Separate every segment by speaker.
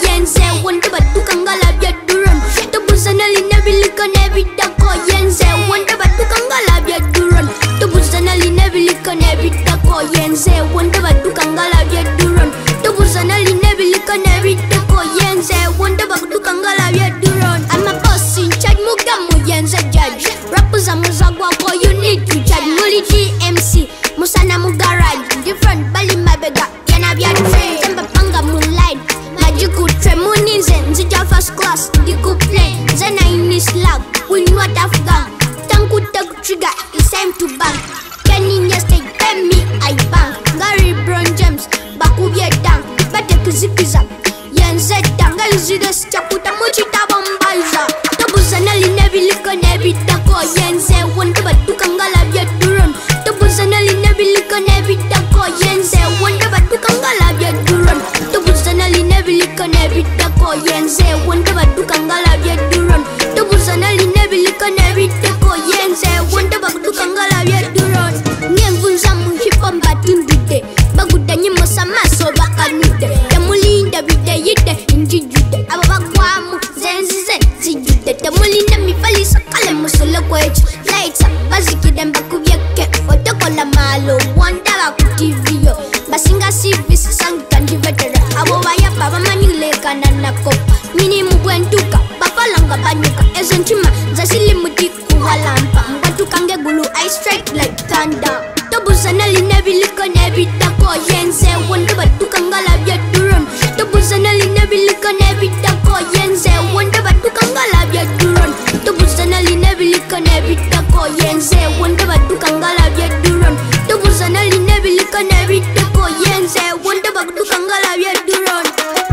Speaker 1: yenze wonde batukangala bya duron tobuzana linabilika nebitako yenze wonde batukangala bya duron tobuzana linabilika nebitako yenze wonde batukangala bya duron tobuzana linabilika nebitako yenze wonde batukangala bya duron. I'm a boss in charge mugamu yenze judge rappers amuzagwa ko you need to judge muli GMC musana mu garage different bali mabega yana bya train temba panga moonlight magical train muninze nzija first class ndiku play zena in slag we not afghan tanku tag trigger it's time to bang kenny stage pay me I bang Gary Brown James bakubye dang bate kuzipiza yenze danga izide chaputa muchita bombaza tobuzana linebiliko nebitako yenze wonde batukangala bya duron tobuzana linebiliko nebitako yenze wonde batukangala bya duron tobuzana linebiliko nebitako yenze wonde batukangala bya duron tobuzana linebiliko nebitako yenze wonde batukangala bya duron ngemvunza mu hip hop batundide bagudanye musamaso bakanude yamulinda bideyite injijude ababagwamu zenzize zijude tamulinda mifalisa kale musolo kwechu lights up bazikidemba kubyeke otokola malo wandaba ku TV yo basinga service sangi veteran abo bayapa bamanyulekana nako mini mubwentuka bafalanga banyuka ezentima zasili mudiku walampa mbatukange gulu I strike like thunder tobuzana linebiliko nebitako yenze wonde batukangala bya duron tobuzana linebiliko nebitako yenze wonde batukangala bya duron tobuzana linebiliko nebitako yenze wonde batukangala bya duron tobuzana linebiliko nebitako yenze wonde batukangala bya duron.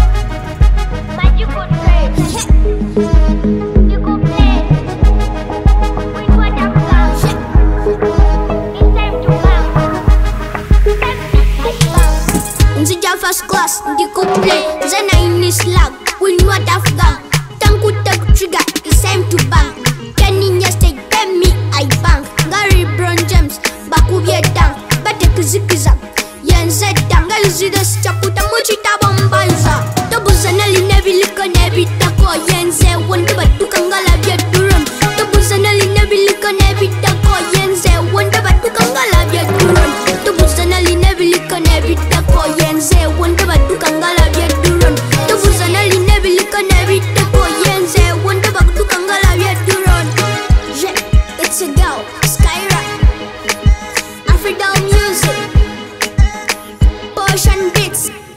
Speaker 1: First class, ndiku play zena in slag we not afghan tanku tag trigger it's time to bang kenny stage pay me I bang Gary Brown James bakubye dang bate kuzipiza yenze danga izide chaputa muchita bombaza tobuzana linebiliko nebitako yenze wonde batukangala bya duron tobuzana linebiliko nebitako yenze wonde batukangala bya duron tobuzana linebiliko nebitako yenze wonde batukangala bya duron tobuzana linebiliko nebitako yenze wonde batukangala bya duron. Yeah, it's a girl Skyra Africa music Potion Beats.